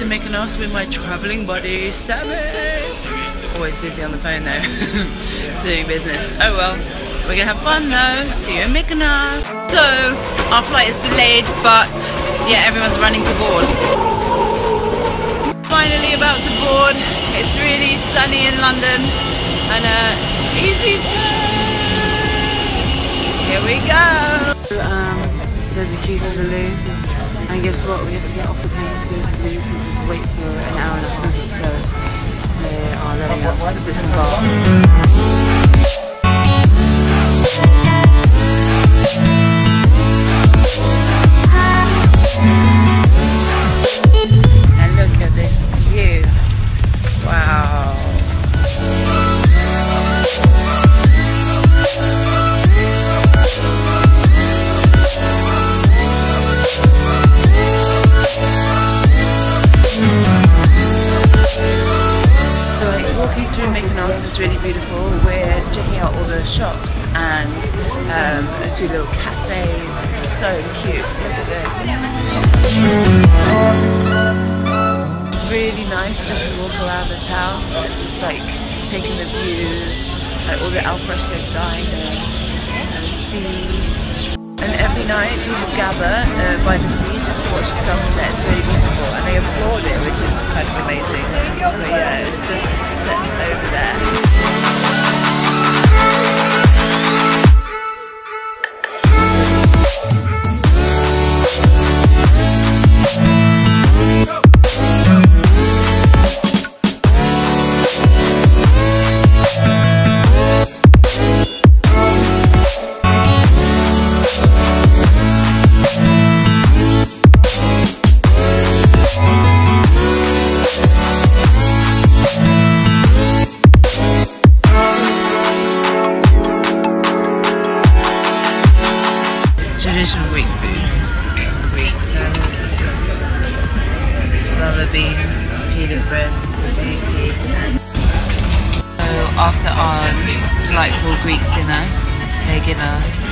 to Mykonos with my travelling buddy, Savage. Always busy on the phone though, doing business. Oh well, we're gonna have fun though. See you in Mykonos. So, our flight is delayed, but yeah, everyone's running to board. Finally about to board. It's really sunny in London and easy turn. Here we go. There's a queue for the loo, and guess what? We have to get off the plane to go to the loo because there's a wait for an hour and a half. So they are letting us disembark. And look at this view. Wow. So like walking through Mykonos is really beautiful. We're checking out all the shops and a few little cafes. It's so cute. Look at this. Really nice just to walk around the town, just like taking the views, like all the alfresco dining and the sea. And every night people gather by the sea just to watch the sunset. It's really beautiful and they applaud it, which is kind of amazing. But yeah, it's just set over there. Traditional Greek food. Greek salad, lava beans, pita bread, tzatziki. So after our delightful Greek dinner, they give us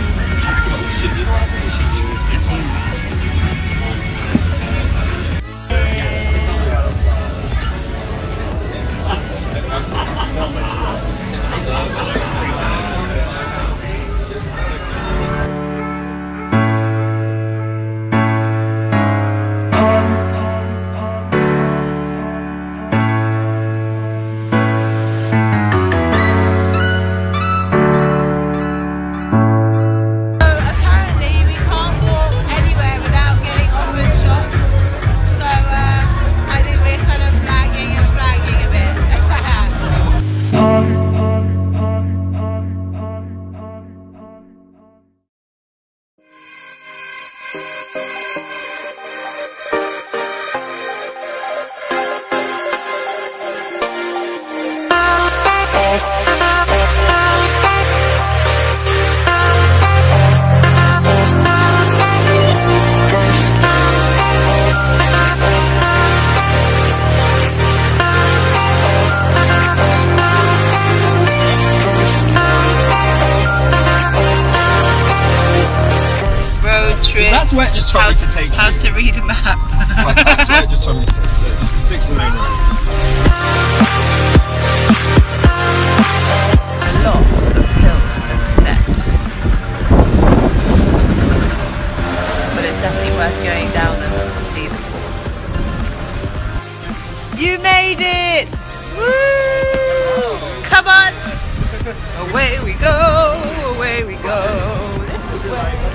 That's where it just told me to take you. How to read a map. Like, that's where it just told me to just stick to the main roads. A lot of hills and steps. But it's definitely worth going down them to see the port. You made it! Woo! Come on! Away we go, away we go. This way.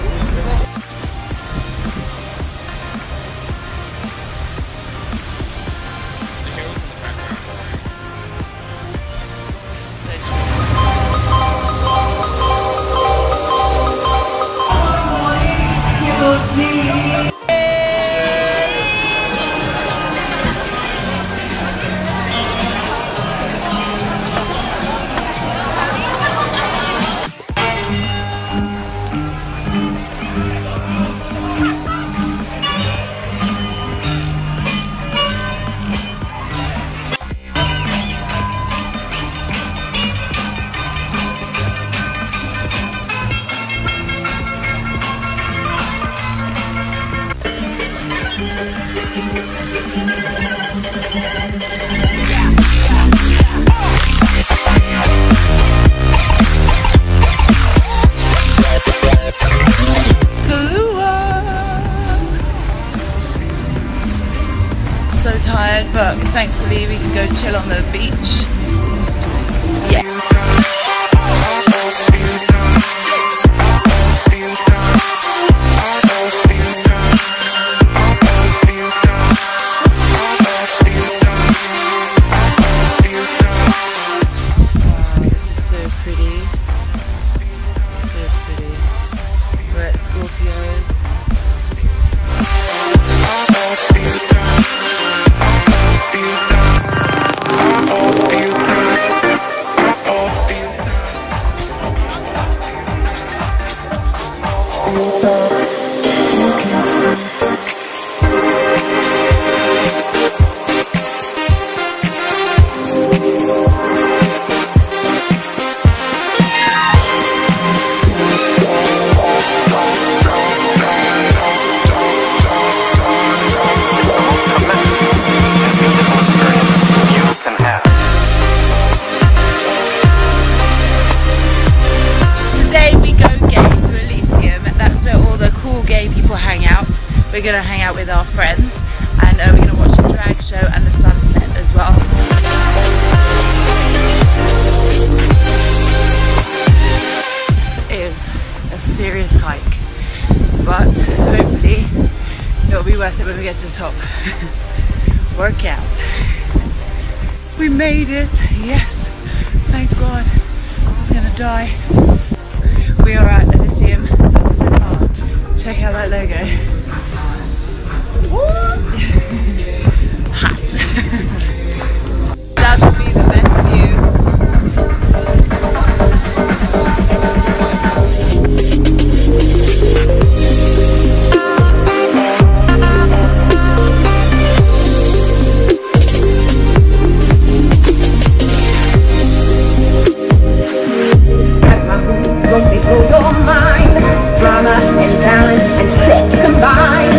tired, but thankfully we can go chill on the beach. Yeah. We're going to hang out with our friends, and we're going to watch a drag show and the sunset as well. This is a serious hike, but hopefully it'll be worth it when we get to the top. Work out. We made it! Yes! Thank God. I was going to die. We are at Elysium Sunset Bar. Check out that logo. Hot. That would be the best view. Slowly through your mind, drama and talent and sex combined.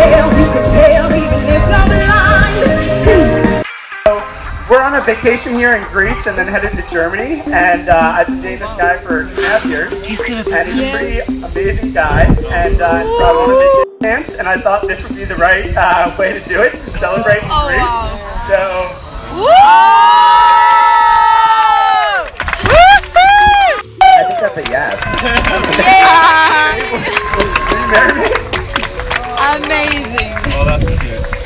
We're on a vacation here in Greece and then headed to Germany, and I've been dating this guy for 2.5 years. He's a pretty amazing guy, and so I wanted to make a dance, and I thought this would be the right way to do it, to celebrate in Greece. Wow. So, I think that's a yes. will you marry me? Amazing. Oh, that's cute.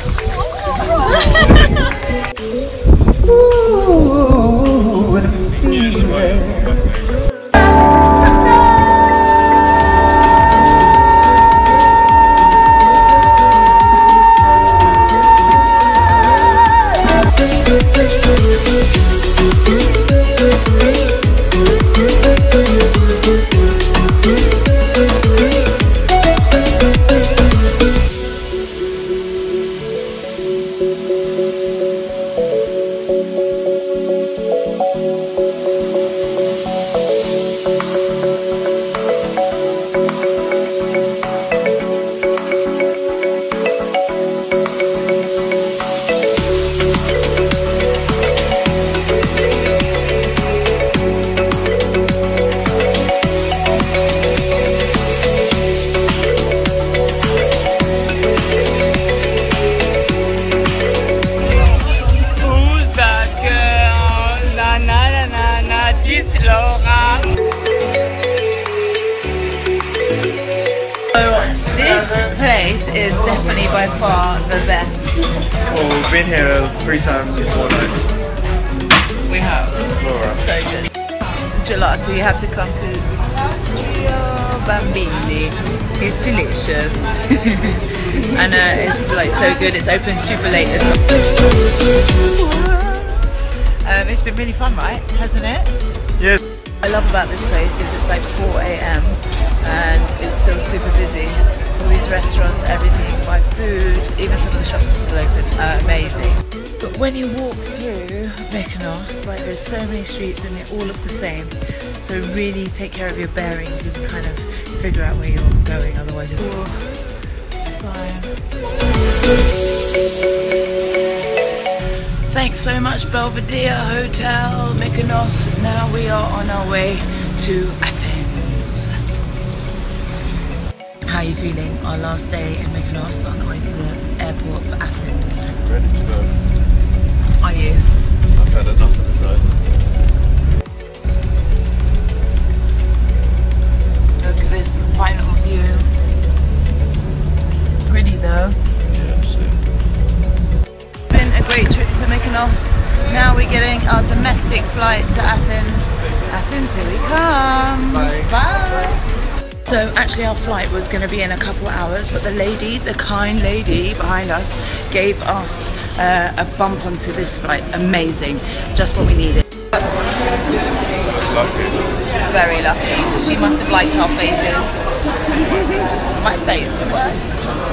This place is definitely by far the best. Well, we've been here 3 times in 4 nights. We have. It's so good. Gelato, you have to come to Bambini. It's delicious. And it's like so good. It's open super late as well. It's been really fun, right? Hasn't it? Yes. What I love about this place is it's like 4 AM and it's still super busy. All these restaurants, everything, buy food, even some of the shops are still open. Amazing. But when you walk through Mykonos, like there's so many streets and they all look the same. So really take care of your bearings and kind of figure out where you're going, otherwise you'll... Thanks so much Belvedere Hotel, Mykonos. Now we are on our way to Athens. How are you feeling? Our last day in Mykonos on the way to the airport for Athens. Ready to go. Are you? I've had enough of this island. Look at this final view. Pretty though. Yeah, absolutely. Been a great trip to Mykonos. Now we're getting our domestic flight to Athens. Athens, here we come. Bye. Bye. So actually our flight was going to be in a couple hours, but the lady, the kind lady behind us, gave us a bump onto this flight. Amazing. Just what we needed. Lucky. Very lucky. She must have liked our faces. My face.